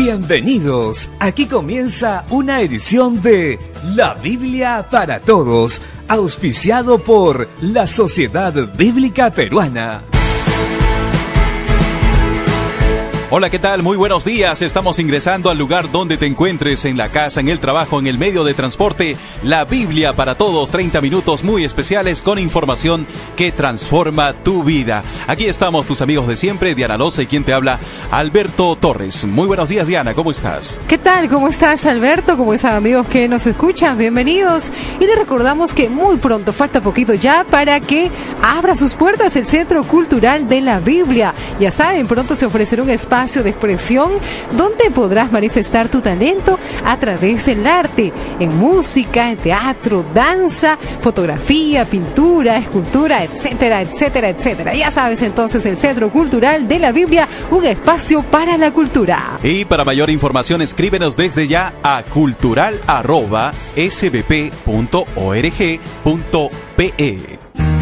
Bienvenidos, aquí comienza una edición de La Biblia para Todos, auspiciado por la Sociedad Bíblica Peruana. Hola, ¿qué tal? Muy buenos días. Estamos ingresando al lugar donde te encuentres, en la casa, en el trabajo, en el medio de transporte. La Biblia para Todos, 30 minutos muy especiales con información que transforma tu vida. Aquí estamos tus amigos de siempre, Diana Loza y quien te habla, Alberto Torres. Muy buenos días, Diana, ¿cómo estás? ¿Qué tal? ¿Cómo estás, Alberto? ¿Cómo están, amigos que nos escuchan? Bienvenidos. Y les recordamos que muy pronto, falta poquito ya, para que abra sus puertas el Centro Cultural de la Biblia. Ya saben, pronto se ofrecerá un espacio de expresión donde podrás manifestar tu talento a través del arte, en música, en teatro, danza, fotografía, pintura, escultura, etcétera, etcétera, etcétera. Ya sabes, entonces, el Centro Cultural de la Biblia, un espacio para la cultura. Y para mayor información, escríbenos desde ya a cultural@sbp.org.pe.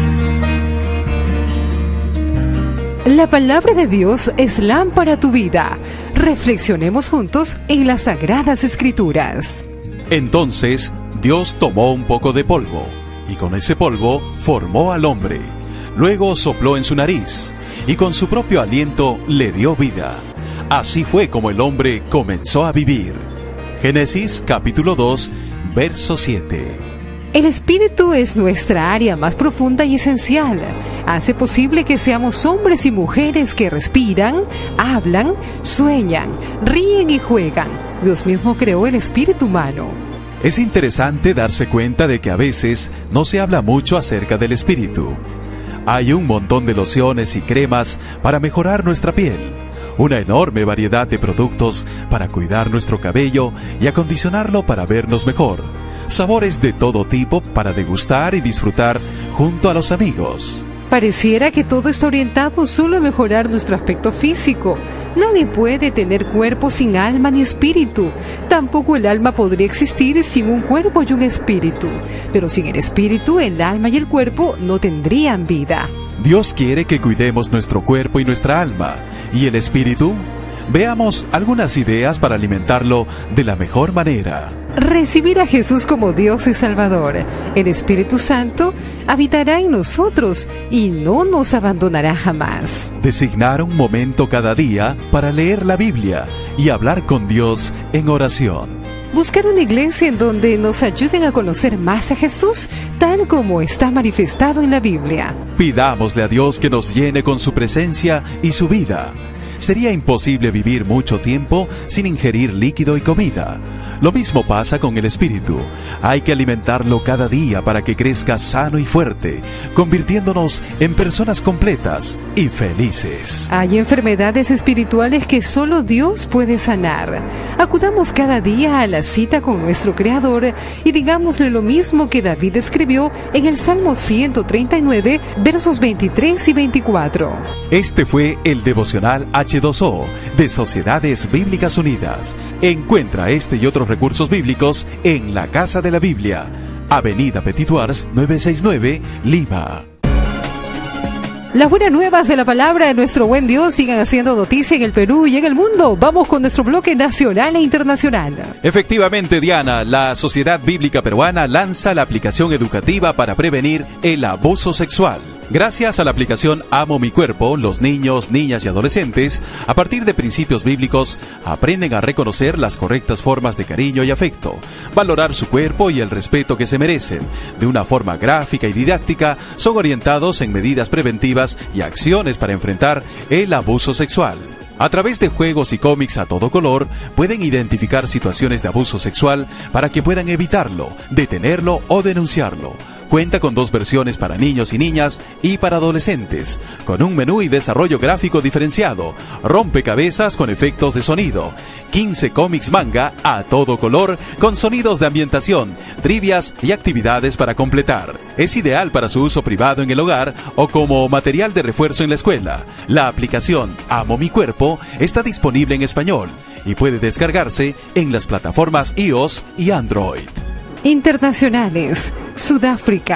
La palabra de Dios es lámpara a tu vida. Reflexionemos juntos en las Sagradas Escrituras. Entonces Dios tomó un poco de polvo, y con ese polvo formó al hombre. Luego sopló en su nariz, y con su propio aliento le dio vida. Así fue como el hombre comenzó a vivir. Génesis capítulo 2, verso 7. El espíritu es nuestra área más profunda y esencial. Hace posible que seamos hombres y mujeres que respiran, hablan, sueñan, ríen y juegan. Dios mismo creó el espíritu humano. Es interesante darse cuenta de que a veces no se habla mucho acerca del espíritu. Hay un montón de lociones y cremas para mejorar nuestra piel, una enorme variedad de productos para cuidar nuestro cabello y acondicionarlo para vernos mejor, sabores de todo tipo para degustar y disfrutar junto a los amigos. Pareciera que todo está orientado solo a mejorar nuestro aspecto físico. Nadie puede tener cuerpo sin alma ni espíritu. Tampoco el alma podría existir sin un cuerpo y un espíritu. Pero sin el espíritu, el alma y el cuerpo no tendrían vida. Dios quiere que cuidemos nuestro cuerpo y nuestra alma. ¿Y el espíritu? Veamos algunas ideas para alimentarlo de la mejor manera. Recibir a Jesús como Dios y Salvador. El Espíritu Santo habitará en nosotros y no nos abandonará jamás. Designar un momento cada día para leer la Biblia y hablar con Dios en oración. Buscar una iglesia en donde nos ayuden a conocer más a Jesús, tal como está manifestado en la Biblia. Pidámosle a Dios que nos llene con su presencia y su vida. Sería imposible vivir mucho tiempo sin ingerir líquido y comida. Lo mismo pasa con el espíritu. Hay que alimentarlo cada día para que crezca sano y fuerte, convirtiéndonos en personas completas y felices. Hay enfermedades espirituales que solo Dios puede sanar. Acudamos cada día a la cita con nuestro Creador y digámosle lo mismo que David escribió en el Salmo 139, versos 23 y 24. Este fue el devocional H2O de Sociedades Bíblicas Unidas. Encuentra este y otros recursos bíblicos en la Casa de la Biblia, Avenida Petituars 969, Lima. Las buenas nuevas de la palabra de nuestro buen Dios sigan haciendo noticia en el Perú y en el mundo. Vamos con nuestro bloque nacional e internacional. Efectivamente, Diana, la Sociedad Bíblica Peruana lanza la aplicación educativa para prevenir el abuso sexual. Gracias a la aplicación Amo mi cuerpo, los niños, niñas y adolescentes, a partir de principios bíblicos, aprenden a reconocer las correctas formas de cariño y afecto, valorar su cuerpo y el respeto que se merecen. De una forma gráfica y didáctica, son orientados en medidas preventivas y acciones para enfrentar el abuso sexual. A través de juegos y cómics a todo color, pueden identificar situaciones de abuso sexual para que puedan evitarlo, detenerlo o denunciarlo. Cuenta con 2 versiones para niños y niñas y para adolescentes, con un menú y desarrollo gráfico diferenciado, rompecabezas con efectos de sonido, 15 cómics manga a todo color con sonidos de ambientación, trivias y actividades para completar. Es ideal para su uso privado en el hogar o como material de refuerzo en la escuela. La aplicación Amo mi cuerpo está disponible en español y puede descargarse en las plataformas iOS y Android. Internacionales. Sudáfrica.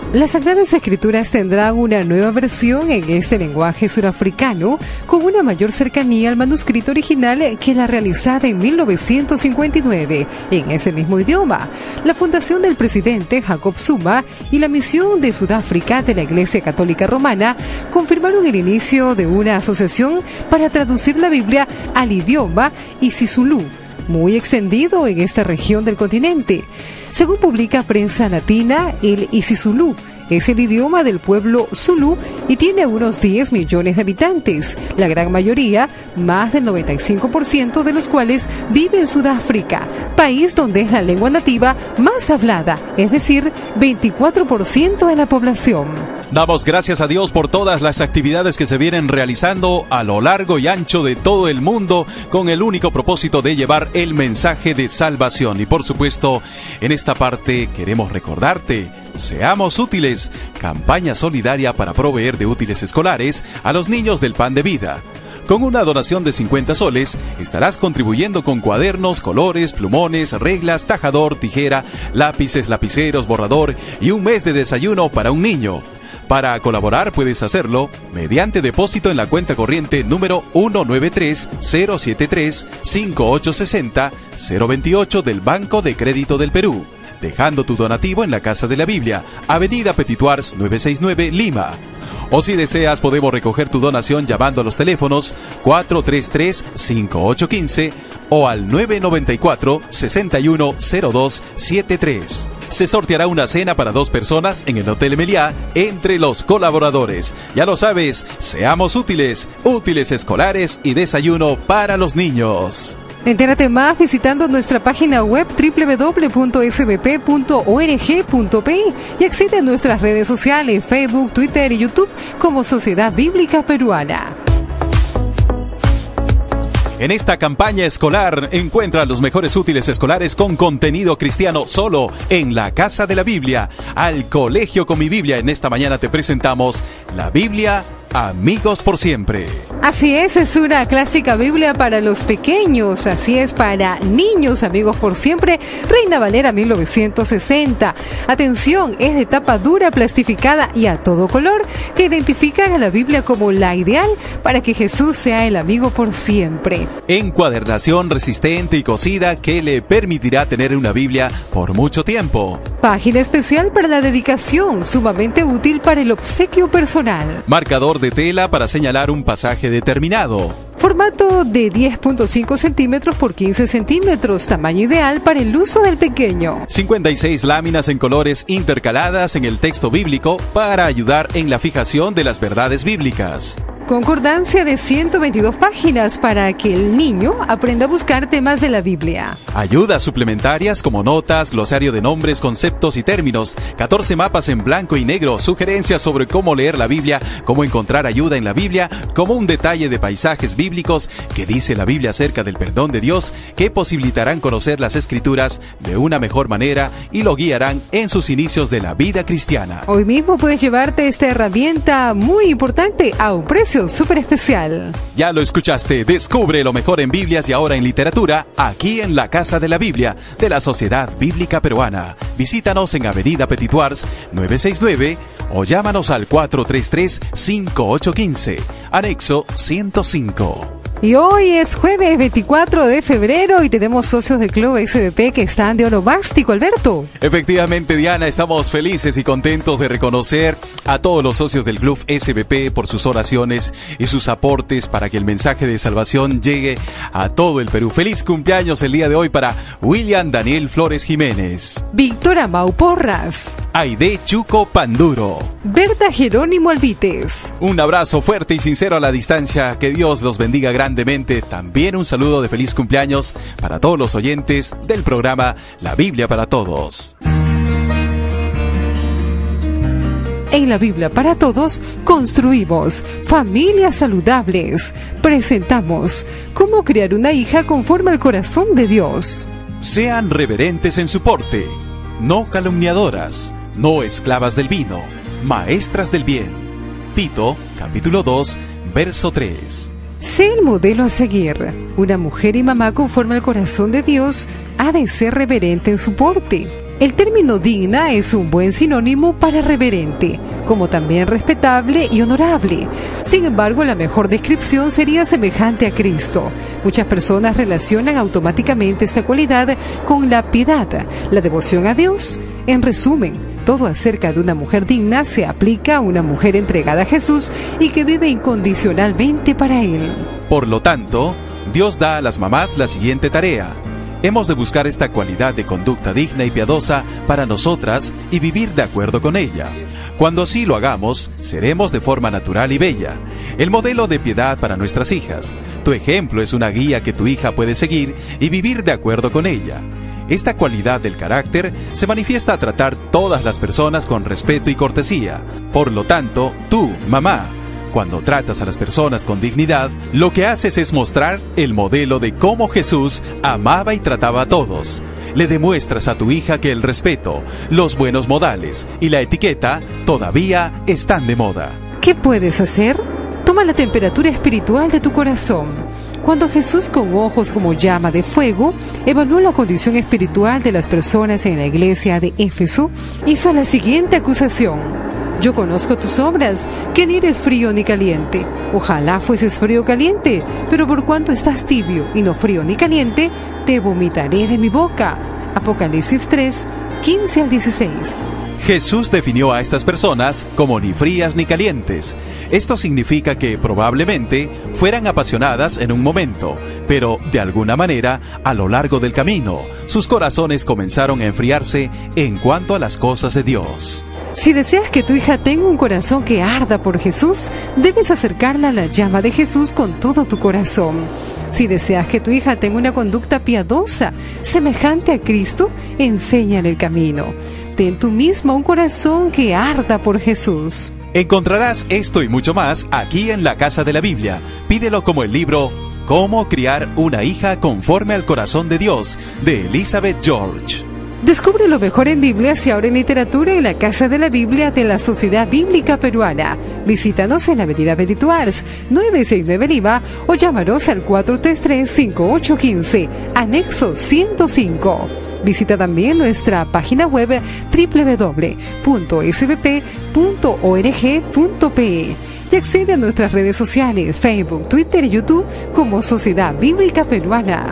Las Sagradas Escrituras tendrán una nueva versión en este lenguaje surafricano con una mayor cercanía al manuscrito original que la realizada en 1959 en ese mismo idioma. La fundación del presidente Jacob Zuma y la misión de Sudáfrica de la Iglesia Católica Romana confirmaron el inicio de una asociación para traducir la Biblia al idioma isiZulu, muy extendido en esta región del continente. Según publica Prensa Latina, el isiZulu es el idioma del pueblo Zulu y tiene unos 10 millones de habitantes, la gran mayoría, más del 95% de los cuales vive en Sudáfrica, país donde es la lengua nativa más hablada, es decir, 24% de la población. Damos gracias a Dios por todas las actividades que se vienen realizando a lo largo y ancho de todo el mundo con el único propósito de llevar el mensaje de salvación. Y por supuesto, en esta parte queremos recordarte: seamos útiles, campaña solidaria para proveer de útiles escolares a los niños del Pan de Vida. Con una donación de 50 soles, estarás contribuyendo con cuadernos, colores, plumones, reglas, tajador, tijera, lápices, lapiceros, borrador y un mes de desayuno para un niño. Para colaborar puedes hacerlo mediante depósito en la cuenta corriente número 193-073-5860-028 del Banco de Crédito del Perú, dejando tu donativo en la Casa de la Biblia, Avenida Petituars 969, Lima. O si deseas, podemos recoger tu donación llamando a los teléfonos 433-5815 o al 994-610273. Se sorteará una cena para 2 personas en el Hotel Meliá entre los colaboradores. Ya lo sabes, seamos útiles, útiles escolares y desayuno para los niños. Entérate más visitando nuestra página web www.sbp.org.pe y accede a nuestras redes sociales, Facebook, Twitter y YouTube como Sociedad Bíblica Peruana. En esta campaña escolar encuentra los mejores útiles escolares con contenido cristiano solo en la Casa de la Biblia. Al Colegio con mi Biblia, en esta mañana te presentamos la Biblia Amigos por Siempre. Así es una clásica Biblia para los pequeños, así es, para niños, Amigos por Siempre, Reina Valera 1960. Atención, es de tapa dura, plastificada y a todo color, que identifican a la Biblia como la ideal para que Jesús sea el amigo por siempre. Encuadernación resistente y cosida que le permitirá tener una Biblia por mucho tiempo. Página especial para la dedicación, sumamente útil para el obsequio personal. Marcador de tela para señalar un pasaje determinado. Formato de 10.5 centímetros por 15 centímetros, tamaño ideal para el uso del pequeño. 56 láminas en colores intercaladas en el texto bíblico para ayudar en la fijación de las verdades bíblicas. Concordancia de 122 páginas para que el niño aprenda a buscar temas de la Biblia. Ayudas suplementarias como notas, glosario de nombres, conceptos y términos, 14 mapas en blanco y negro, sugerencias sobre cómo leer la Biblia, cómo encontrar ayuda en la Biblia, como un detalle de paisajes bíblicos, que dice la Biblia acerca del perdón de Dios, que posibilitarán conocer las Escrituras de una mejor manera y lo guiarán en sus inicios de la vida cristiana. Hoy mismo puedes llevarte esta herramienta muy importante a un precio súper especial. Ya lo escuchaste, descubre lo mejor en Biblias y ahora en literatura, aquí en la Casa de la Biblia de la Sociedad Bíblica Peruana. Visítanos en Avenida Petituars 969 o llámanos al 433-5815, anexo 105. Y hoy es jueves 24 de febrero y tenemos socios del Club SBP que están de onomástico, Alberto. Efectivamente, Diana, estamos felices y contentos de reconocer a todos los socios del Club SBP por sus oraciones y sus aportes para que el mensaje de salvación llegue a todo el Perú. Feliz cumpleaños el día de hoy para William Daniel Flores Jiménez, Víctor Amau Porras, Aide Chuco Panduro, Berta Jerónimo Alvites. Un abrazo fuerte y sincero a la distancia, que Dios los bendiga grandemente. También un saludo de feliz cumpleaños para todos los oyentes del programa La Biblia para Todos. En la Biblia para Todos construimos familias saludables. Presentamos cómo crear una hija conforme al corazón de Dios. Sean reverentes en su porte, no calumniadoras, no esclavas del vino, maestras del bien. Tito, capítulo 2, verso 3. Sé el modelo a seguir. Una mujer y mamá conforme al corazón de Dios ha de ser reverente en su porte. El término digna es un buen sinónimo para reverente, como también respetable y honorable. Sin embargo, la mejor descripción sería semejante a Cristo. Muchas personas relacionan automáticamente esta cualidad con la piedad, la devoción a Dios. En resumen, todo acerca de una mujer digna se aplica a una mujer entregada a Jesús y que vive incondicionalmente para Él. Por lo tanto, Dios da a las mamás la siguiente tarea. Hemos de buscar esta cualidad de conducta digna y piadosa para nosotras y vivir de acuerdo con ella. Cuando así lo hagamos, seremos de forma natural y bella, el modelo de piedad para nuestras hijas. Tu ejemplo es una guía que tu hija puede seguir y vivir de acuerdo con ella. Esta cualidad del carácter se manifiesta a tratar todas las personas con respeto y cortesía. Por lo tanto, tú, mamá, cuando tratas a las personas con dignidad, lo que haces es mostrar el modelo de cómo Jesús amaba y trataba a todos. Le demuestras a tu hija que el respeto, los buenos modales y la etiqueta todavía están de moda. ¿Qué puedes hacer? Toma la temperatura espiritual de tu corazón. Cuando Jesús, con ojos como llama de fuego, evaluó la condición espiritual de las personas en la iglesia de Éfeso, hizo la siguiente acusación: yo conozco tus obras, que ni eres frío ni caliente. Ojalá fueses frío o caliente, pero por cuanto estás tibio y no frío ni caliente, te vomitaré de mi boca. Apocalipsis 3, 15 al 16. Jesús definió a estas personas como ni frías ni calientes. Esto significa que probablemente fueran apasionadas en un momento, pero de alguna manera, a lo largo del camino, sus corazones comenzaron a enfriarse en cuanto a las cosas de Dios. Si deseas que tu hija tenga un corazón que arda por Jesús, debes acercarla a la llama de Jesús con todo tu corazón. Si deseas que tu hija tenga una conducta piadosa, semejante a Cristo, enséñale el camino. Ten tú misma un corazón que arda por Jesús. Encontrarás esto y mucho más aquí en la Casa de la Biblia. Pídelo como el libro Cómo criar una hija conforme al corazón de Dios, de Elizabeth George. Descubre lo mejor en Biblias y ahora en literatura en la Casa de la Biblia de la Sociedad Bíblica Peruana. Visítanos en la avenida Benito Ars, 969 Lima, o llámanos al 433-5815, anexo 105. Visita también nuestra página web www.sbp.org.pe y accede a nuestras redes sociales, Facebook, Twitter y YouTube como Sociedad Bíblica Peruana.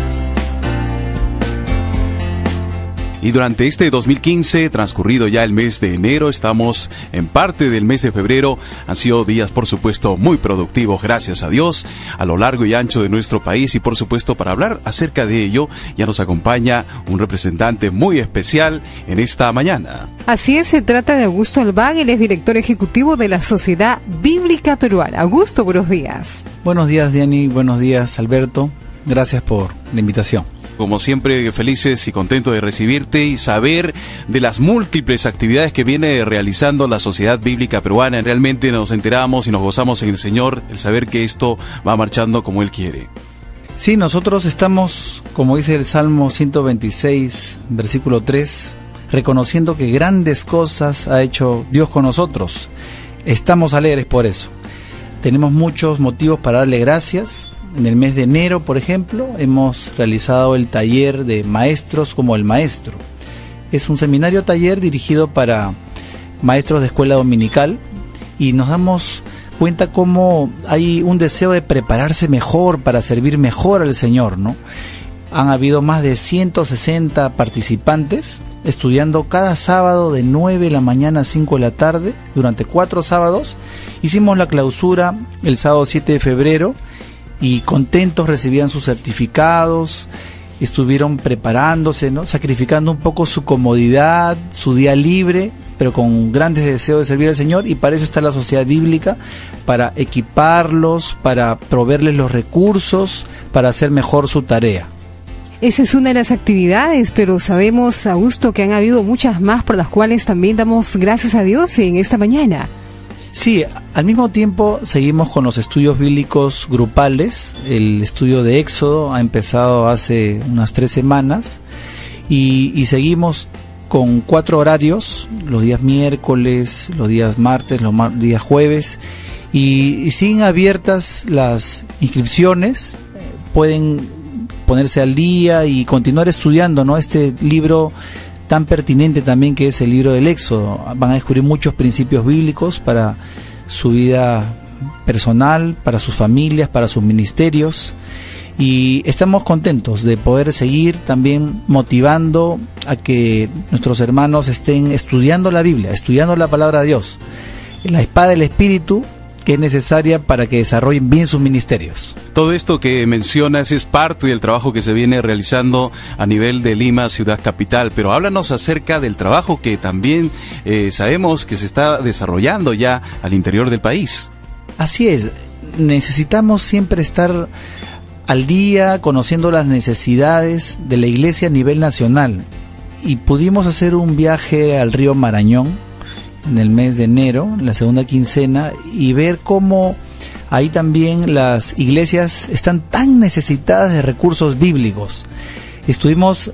Y durante este 2015, transcurrido ya el mes de enero, estamos en parte del mes de febrero. Han sido días, por supuesto, muy productivos, gracias a Dios, a lo largo y ancho de nuestro país. Y por supuesto, para hablar acerca de ello, ya nos acompaña un representante muy especial en esta mañana. Así es, se trata de Augusto Albán, él es director ejecutivo de la Sociedad Bíblica Peruana. Augusto, buenos días. Buenos días, Diany, buenos días, Alberto. Gracias por la invitación. Como siempre, felices y contentos de recibirte y saber de las múltiples actividades que viene realizando la Sociedad Bíblica Peruana. Realmente nos enteramos y nos gozamos en el Señor, el saber que esto va marchando como Él quiere. Sí, nosotros estamos, como dice el Salmo 126, versículo 3, reconociendo que grandes cosas ha hecho Dios con nosotros. Estamos alegres por eso. Tenemos muchos motivos para darle gracias. En el mes de enero, por ejemplo, hemos realizado el taller de maestros como el maestro. Es un seminario taller dirigido para maestros de escuela dominical y nos damos cuenta cómo hay un deseo de prepararse mejor para servir mejor al Señor, ¿no? Han habido más de 160 participantes estudiando cada sábado de 9 de la mañana a 5 de la tarde durante 4 sábados. Hicimos la clausura el sábado 7 de febrero y contentos recibían sus certificados, estuvieron preparándose, ¿no? Sacrificando un poco su comodidad, su día libre, pero con grandes deseos de servir al Señor, y para eso está la Sociedad Bíblica, para equiparlos, para proveerles los recursos, para hacer mejor su tarea. Esa es una de las actividades, pero sabemos, Augusto, que han habido muchas más por las cuales también damos gracias a Dios en esta mañana. Sí, al mismo tiempo seguimos con los estudios bíblicos grupales. El estudio de Éxodo ha empezado hace unas 3 semanas y seguimos con 4 horarios, los días miércoles, los días martes, los días jueves, y siguen abiertas las inscripciones. Pueden ponerse al día y continuar estudiando, ¿no? Este libro tan pertinente también que es el libro del Éxodo. Van a descubrir muchos principios bíblicos para su vida personal, para sus familias, para sus ministerios. Y estamos contentos de poder seguir también motivando a que nuestros hermanos estén estudiando la Biblia, estudiando la palabra de Dios, la espada del Espíritu, que es necesaria para que desarrollen bien sus ministerios. Todo esto que mencionas es parte del trabajo que se viene realizando a nivel de Lima, ciudad capital, pero háblanos acerca del trabajo que también sabemos que se está desarrollando ya al interior del país. Así es, necesitamos siempre estar al día, conociendo las necesidades de la iglesia a nivel nacional. Y pudimos hacer un viaje al río Marañón en el mes de enero, en la segunda quincena, y ver cómo ahí también las iglesias están tan necesitadas de recursos bíblicos. Estuvimos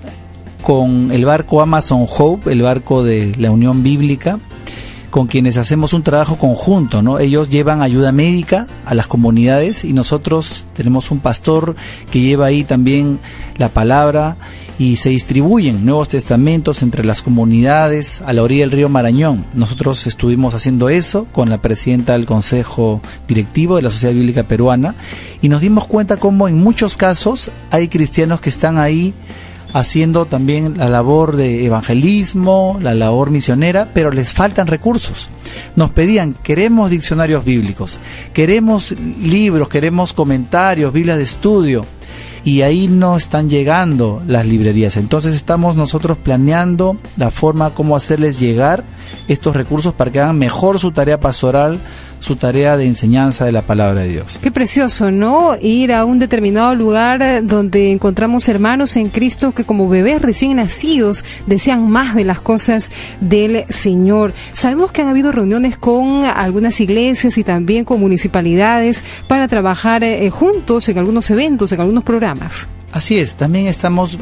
con el barco Amazon Hope, el barco de la Unión Bíblica, con quienes hacemos un trabajo conjunto, ¿no? Ellos llevan ayuda médica a las comunidades y nosotros tenemos un pastor que lleva ahí también la palabra, y se distribuyen Nuevos Testamentos entre las comunidades a la orilla del río Marañón. Nosotros estuvimos haciendo eso con la presidenta del Consejo Directivo de la Sociedad Bíblica Peruana, y nos dimos cuenta cómo en muchos casos hay cristianos que están ahí haciendo también la labor de evangelismo, la labor misionera, pero les faltan recursos. Nos pedían, queremos diccionarios bíblicos, queremos libros, queremos comentarios, Biblias de estudio, y ahí no están llegando las librerías. Entonces estamos nosotros planeando la forma como hacerles llegar estos recursos para que hagan mejor su tarea pastoral, su tarea de enseñanza de la palabra de Dios. Qué precioso, ¿no? Ir a un determinado lugar donde encontramos hermanos en Cristo que como bebés recién nacidos desean más de las cosas del Señor. Sabemos que han habido reuniones con algunas iglesias y también con municipalidades para trabajar juntos en algunos eventos, en algunos programas. Así es, también estamos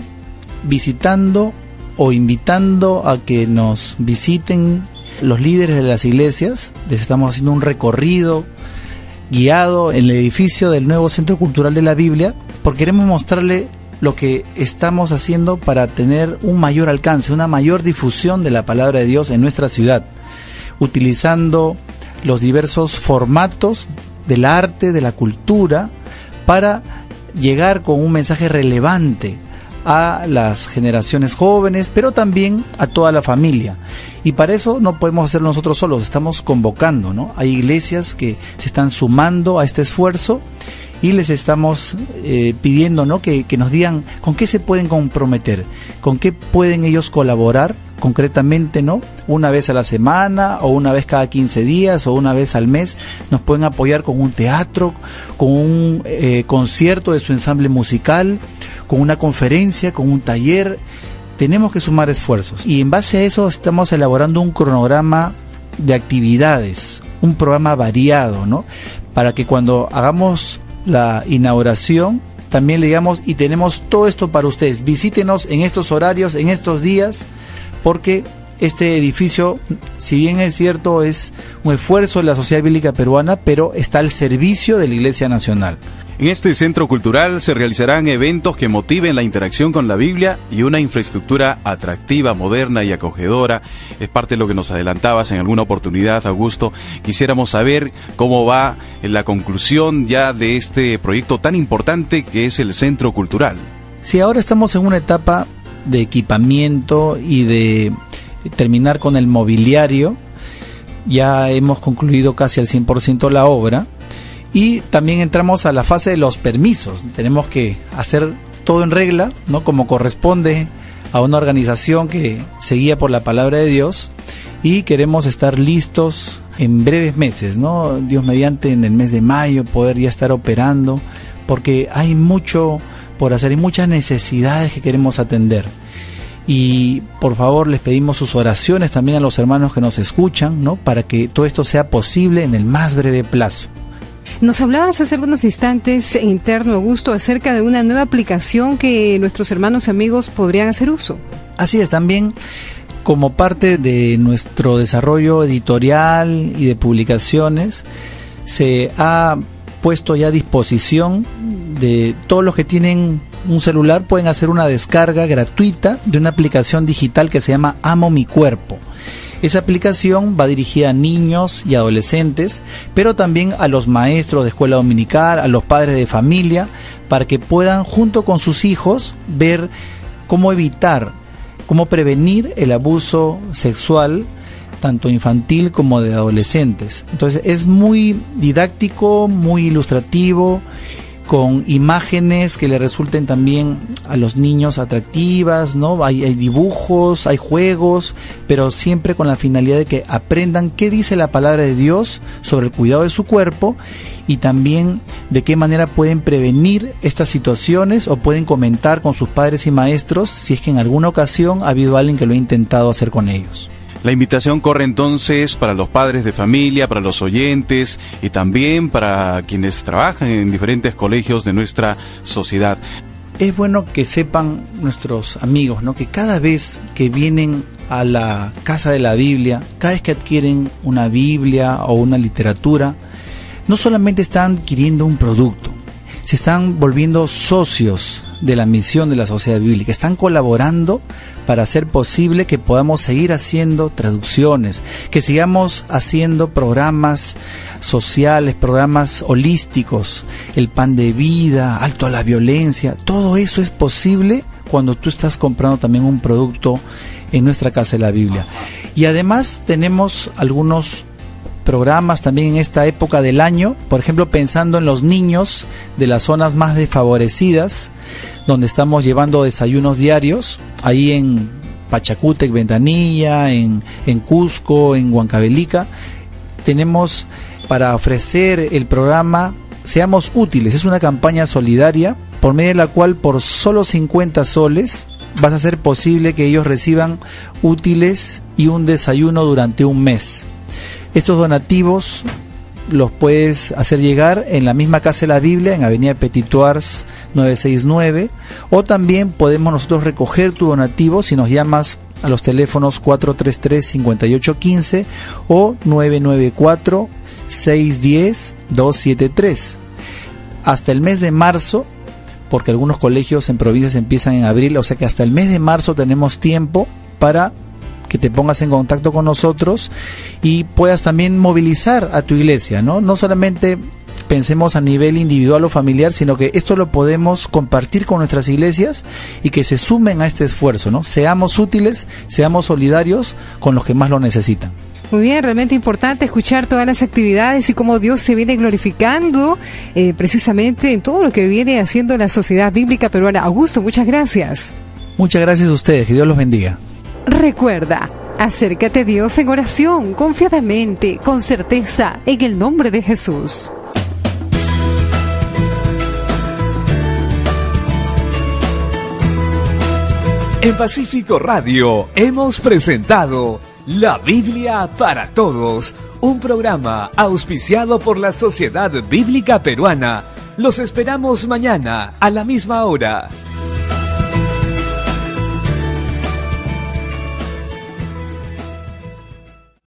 visitando o invitando a que nos visiten los líderes de las iglesias. Les estamos haciendo un recorrido guiado en el edificio del nuevo Centro Cultural de la Biblia, porque queremos mostrarle lo que estamos haciendo para tener un mayor alcance, una mayor difusión de la palabra de Dios en nuestra ciudad, utilizando los diversos formatos del arte, de la cultura, para llegar con un mensaje relevante a las generaciones jóvenes, pero también a toda la familia. Y para eso no podemos hacerlo nosotros solos, estamos convocando, ¿no? Hay iglesias que se están sumando a este esfuerzo y les estamos pidiendo, ¿no? que nos digan con qué se pueden comprometer, con qué pueden ellos colaborar concretamente, ¿no? Una vez a la semana, o una vez cada 15 días, o una vez al mes. Nos pueden apoyar con un teatro, con un concierto de su ensamble musical, con una conferencia, con un taller. Tenemos que sumar esfuerzos, y en base a eso estamos elaborando un cronograma de actividades, un programa variado, ¿no? Para que cuando hagamos la inauguración también le digamos, y tenemos todo esto para ustedes, visítenos en estos horarios, en estos días, porque este edificio, si bien es cierto, es un esfuerzo de la Sociedad Bíblica Peruana, pero está al servicio de la Iglesia Nacional. En este centro cultural se realizarán eventos que motiven la interacción con la Biblia y una infraestructura atractiva, moderna y acogedora. Es parte de lo que nos adelantabas en alguna oportunidad, Augusto. Quisiéramos saber cómo va la conclusión ya de este proyecto tan importante que es el centro cultural. Sí, ahora estamos en una etapa de equipamiento y de terminar con el mobiliario. Ya hemos concluido casi al 100% la obra. Y también entramos a la fase de los permisos. Tenemos que hacer todo en regla, ¿no? Como corresponde a una organización que se guía por la palabra de Dios, y queremos estar listos en breves meses, ¿no? Dios mediante, en el mes de mayo poder ya estar operando, porque hay mucho por hacer y muchas necesidades que queremos atender. Y por favor les pedimos sus oraciones también a los hermanos que nos escuchan, ¿no? Para que todo esto sea posible en el más breve plazo. Nos hablabas hace algunos instantes en interno, Augusto, acerca de una nueva aplicación que nuestros hermanos y amigos podrían hacer uso. Así es, también como parte de nuestro desarrollo editorial y de publicaciones, se ha puesto ya a disposición de todos los que tienen un celular, pueden hacer una descarga gratuita de una aplicación digital que se llama Amo mi Cuerpo. Esa aplicación va dirigida a niños y adolescentes, pero también a los maestros de escuela dominical, a los padres de familia, para que puedan, junto con sus hijos, ver cómo evitar, cómo prevenir el abuso sexual, tanto infantil como de adolescentes. Entonces es muy didáctico, muy ilustrativo, con imágenes que le resulten también a los niños atractivas, ¿no? Hay dibujos, hay juegos, pero siempre con la finalidad de que aprendan qué dice la palabra de Dios sobre el cuidado de su cuerpo y también de qué manera pueden prevenir estas situaciones o pueden comentar con sus padres y maestros si es que en alguna ocasión ha habido alguien que lo ha intentado hacer con ellos. La invitación corre entonces para los padres de familia, para los oyentes y también para quienes trabajan en diferentes colegios de nuestra sociedad. Es bueno que sepan nuestros amigos, ¿no?, que cada vez que vienen a la Casa de la Biblia, cada vez que adquieren una Biblia o una literatura, no solamente están adquiriendo un producto, se están volviendo socios de la misión de la Sociedad Bíblica, están colaborando para hacer posible que podamos seguir haciendo traducciones, que sigamos haciendo programas sociales, programas holísticos, el pan de vida, alto a la violencia. Todo eso es posible cuando tú estás comprando también un producto en nuestra Casa de la Biblia. Y además tenemos algunos programas también en esta época del año, por ejemplo pensando en los niños de las zonas más desfavorecidas, donde estamos llevando desayunos diarios, ahí en Pachacútec, Ventanilla, en Cusco, en Huancavelica. Tenemos para ofrecer el programa Seamos Útiles. Es una campaña solidaria por medio de la cual por solo 50 soles vas a hacer posible que ellos reciban útiles y un desayuno durante un mes. Estos donativos los puedes hacer llegar en la misma Casa de la Biblia, en Avenida Petitoars 969, o también podemos nosotros recoger tu donativo si nos llamas a los teléfonos 433-5815 o 994-610-273. Hasta el mes de marzo, porque algunos colegios en provincias empiezan en abril, o sea que hasta el mes de marzo tenemos tiempo para que te pongas en contacto con nosotros y puedas también movilizar a tu iglesia, ¿no? No solamente pensemos a nivel individual o familiar, sino que esto lo podemos compartir con nuestras iglesias y que se sumen a este esfuerzo, ¿no? Seamos útiles, seamos solidarios con los que más lo necesitan. Muy bien, realmente importante escuchar todas las actividades y cómo Dios se viene glorificando precisamente en todo lo que viene haciendo la Sociedad Bíblica Peruana. Augusto, muchas gracias. Muchas gracias a ustedes, que Dios los bendiga. Recuerda, acércate a Dios en oración, confiadamente, con certeza, en el nombre de Jesús. En Pacífico Radio hemos presentado La Biblia para Todos, un programa auspiciado por la Sociedad Bíblica Peruana. Los esperamos mañana a la misma hora.